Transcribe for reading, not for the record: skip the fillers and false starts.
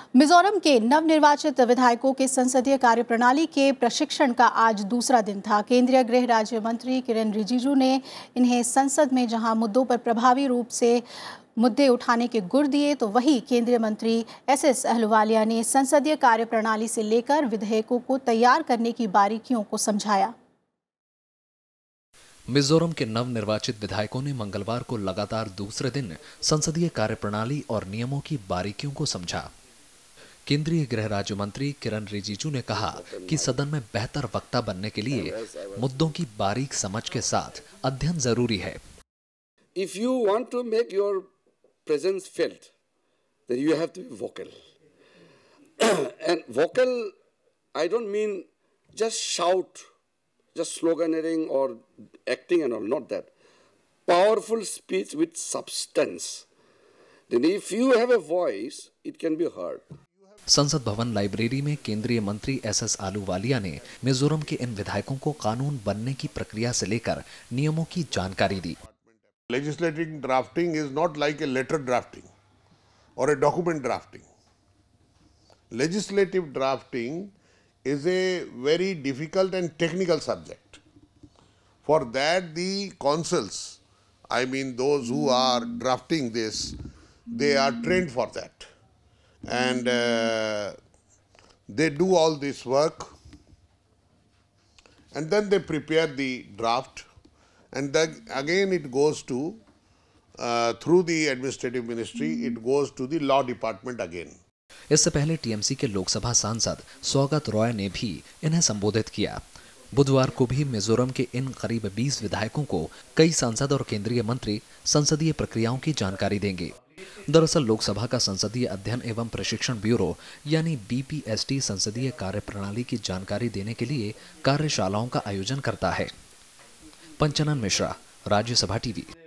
मिजोरम के नवनिर्वाचित विधायकों के संसदीय कार्यप्रणाली के प्रशिक्षण का आज दूसरा दिन था। केंद्रीय गृह राज्य मंत्री किरेन रिजिजू ने इन्हें संसद में जहां मुद्दों पर प्रभावी रूप से मुद्दे उठाने के गुर दिए, तो वहीं केंद्रीय मंत्री एसएस अहलुवालिया ने संसदीय कार्यप्रणाली से लेकर विधेयकों को तैयार करने की बारीकियों को समझाया। मिजोरम के नवनिर्वाचित विधायकों ने मंगलवार को लगातार दूसरे दिन संसदीय कार्यप्रणाली और नियमों की बारीकियों को समझा। केंद्रीय गृह राज्य मंत्री किरेन रिजिजू ने कहा कि सदन में बेहतर वक्ता बनने के लिए मुद्दों की बारीक समझ के साथ अध्ययन जरूरी है। If you want to make your presence felt, then you have to be vocal. And vocal, I don't mean just shout, just sloganeering or acting and all, not that. Powerful speech with substance. Then if you have a voice, it can be heard. संसद भवन library में केंद्रीय मंत्री SS Ahluwalia ने मिजोरम के इन विधायकों को कानून बनने की प्रक्रिया से लेकर नियमों की जानकारी दी। Legislative drafting is not like a letter drafting or a document drafting. Legislative drafting is a very difficult and technical subject. For that, the consuls, I mean those who are drafting this, they are trained for that. And they do all this work, and then they prepare the draft, and then again it goes to through the administrative ministry, it goes to the law department again. इससे पहले TMC के लोकसभा सांसद स्वागत रॉय ने भी इन्हें संबोधित किया। बुधवार को भी मिजोरम के इन करीब 20 विधायकों को कई सांसद और केंद्रीय मंत्री संसदीय प्रक्रियाओं की जानकारी देंगे। दरअसल लोकसभा का संसदीय अध्ययन एवं प्रशिक्षण ब्यूरो यानी बीपीएसटी संसदीय कार्यप्रणाली की जानकारी देने के लिए कार्यशालाओं का आयोजन करता है। पंचनन मिश्रा, राज्यसभा टीवी।